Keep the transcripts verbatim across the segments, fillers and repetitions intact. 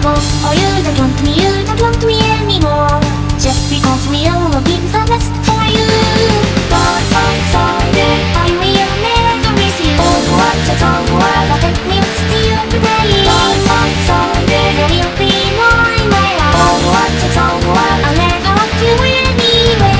go. Oh, you don't want me, you don't want me anymore. Just because we all will be the best for you. But I'm sorry, I will never miss you. Oh, what a song, what a take me still today. But I'm sorry, there will be more in my life. Oh, what a song, what I'll never want you anyway.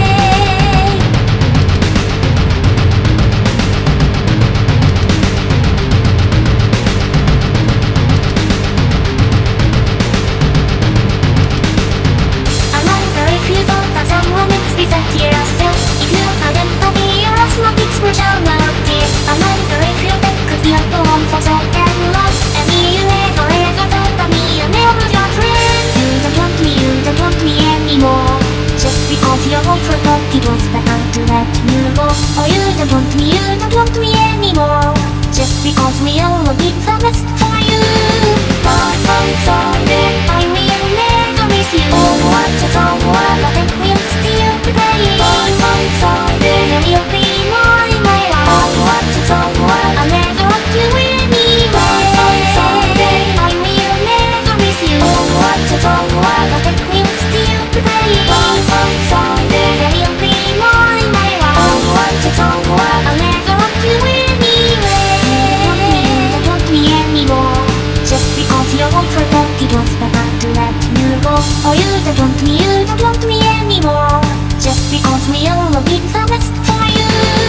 I wonder if you thought that someone else beside yourself. If you hadn't told me your asthmatic special melody. I wonder if you think could be a poem for second love. And me, you never ever thought of me, I never your friend. You don't want me, you don't want me anymore. Just because you all forgot it was better to let you go. Oh, you don't want me, you don't want me anymore. Just because we all will be the best for you. But I'm sorry, I will never miss you. Oh, what a song, what a take me still today. But I'm sorry, there will be more in my life. Oh, what a song, what I'll never want you anyway. But I'm sorry, I will never miss you. Oh, what a song, what a take me still today. But I'm sorry, there will be more in my life. Oh, what a song, what I'll never want you anyway. You don't want me, you don't want me anymore. Just because you all forgot it was better to let you go. Oh, you don't want me, you don't want me anymore. Just because we all will be the best for you.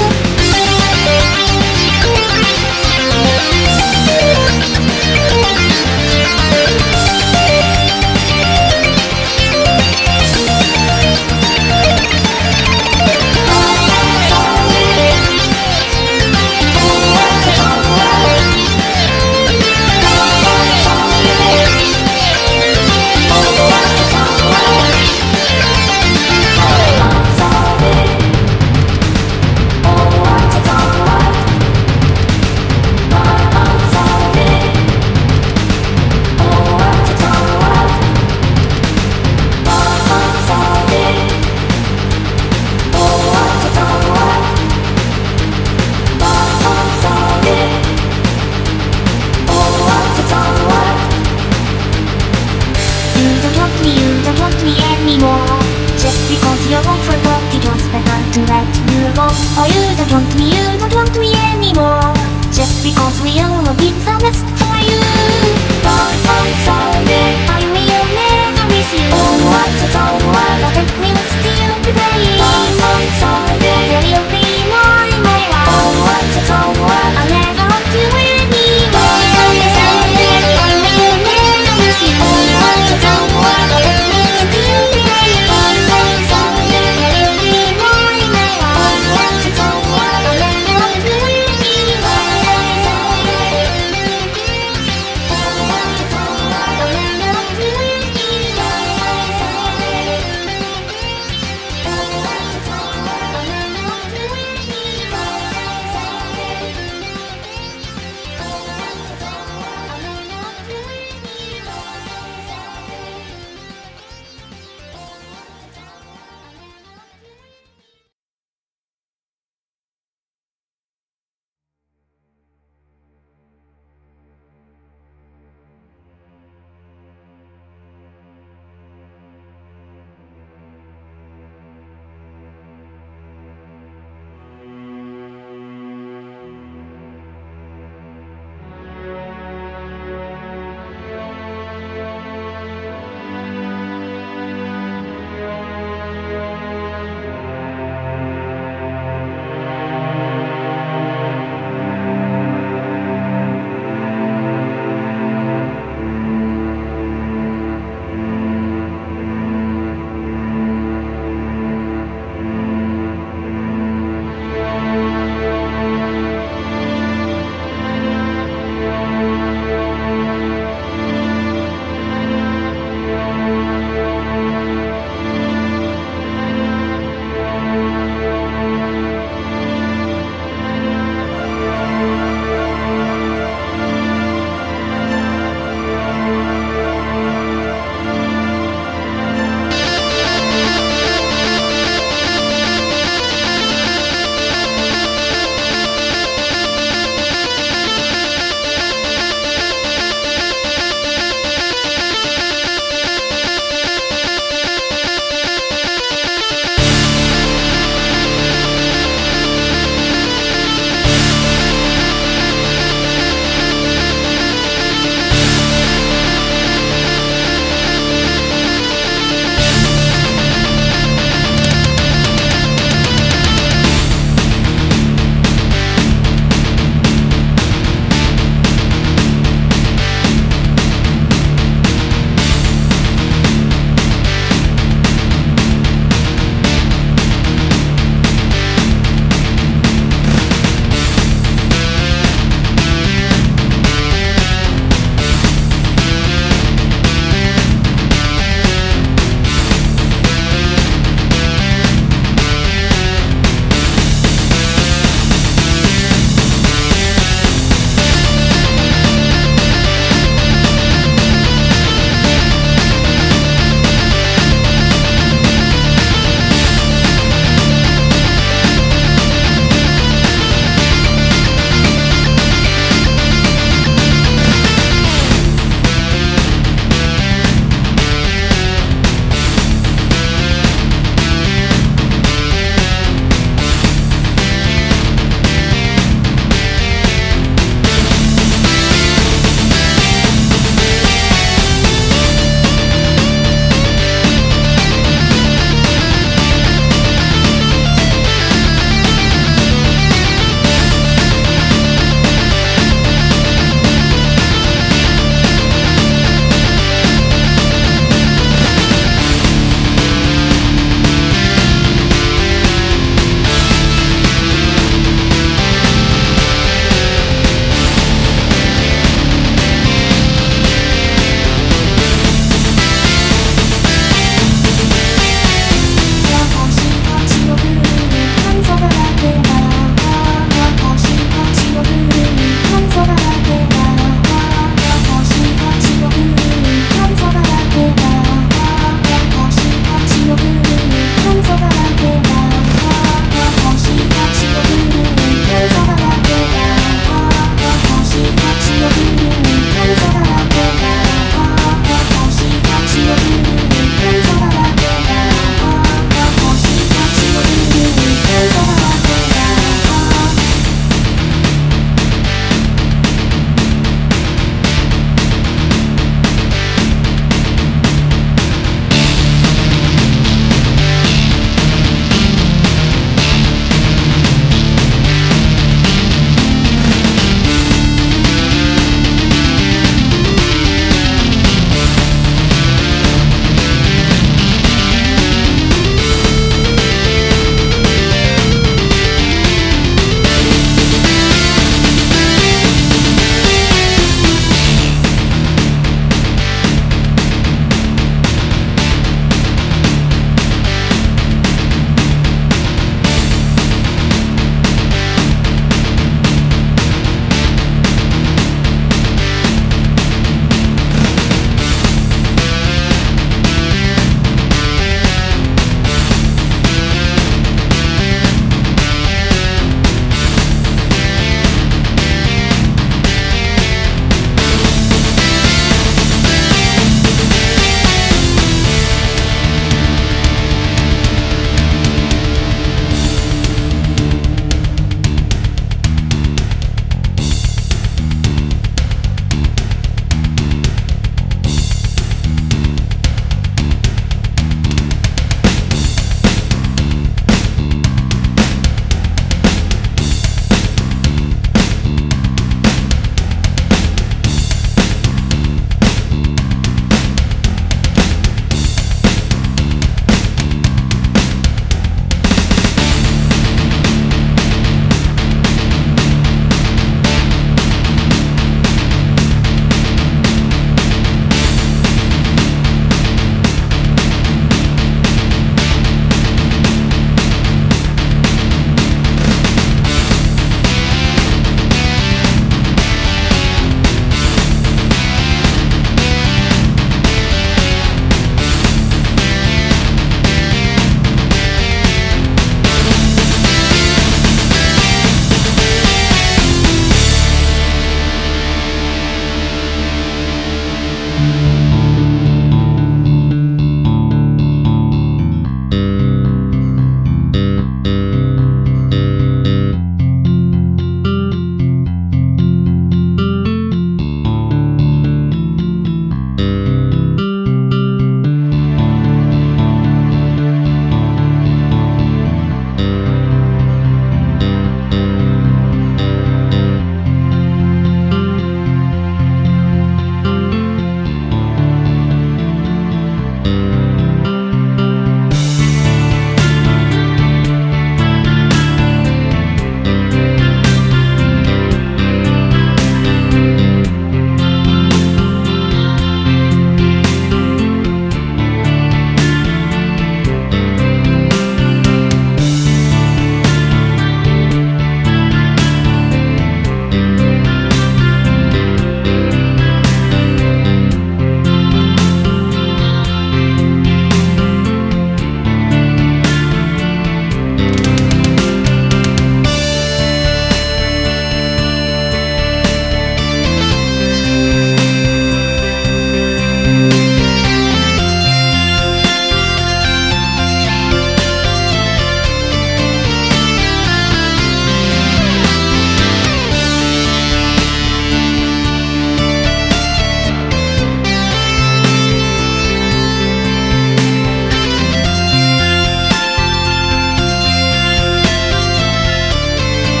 Oh, you don't want me, you don't want me anymore. Just because we all will be the best for you. But I'm sorry, I will never miss you. Oh, what a song, what a take me still today. But I'm sorry, there will be more in my life. Oh, what a song, what I'll never want you anyway. But I'm sorry, I will never miss you. Oh, what a song, what a take me still today. But I'm sorry, there will be more in my life. Oh, what a song, what I'll never want you anyway. But I'm sorry. Oh, what a song, what I'll never want you anyway. But I'm sorry.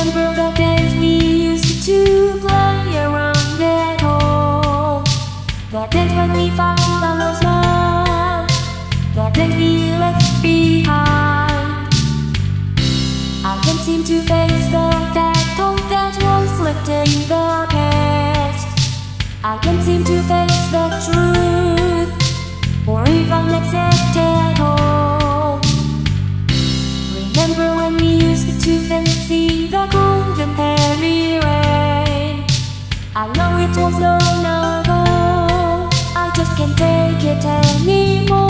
Remember the days we used to play around at home. The days when we found our lost love. The days we left behind. I can't seem to face the fact of that was left in the past. I can't seem to face the truth, or even accept at all. Remember when we used to fancy the golden heavy rain? I know it was long ago, I just can't take it anymore.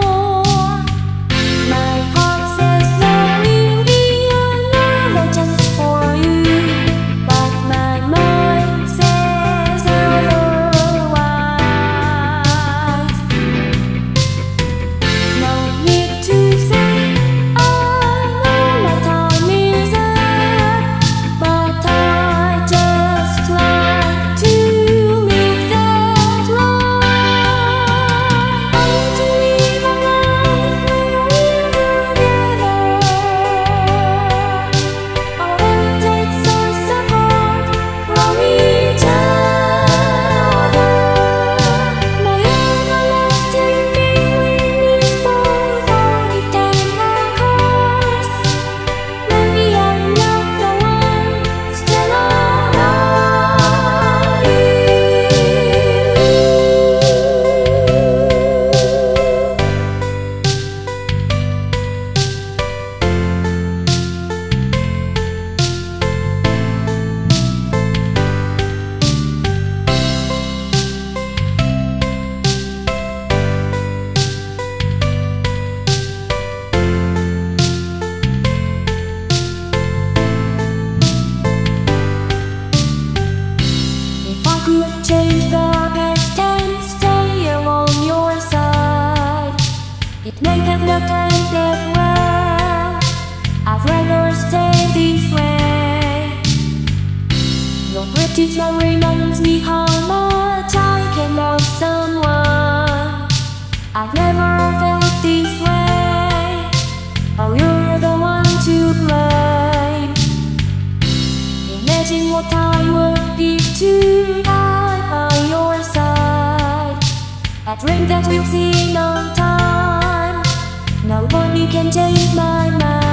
My heart says there will be another chance for you, but my mind says otherwise. No need to say I know my time is up, but I just like to live that life. I want to live a life where we're together. Our end takes us apart from each other. My everlasting feeling is both heartache and a curse. Maybe I'm not the one still alive. If I could change the past and stay on your side, it may have not ended well. I'd rather stay this way. Your pretty smile reminds me how much I can love someone. I've never felt this way. Oh, you're the one to blame. Imagine what I would give to die by your side. A dream that we'll see no time. Nobody can change my mind.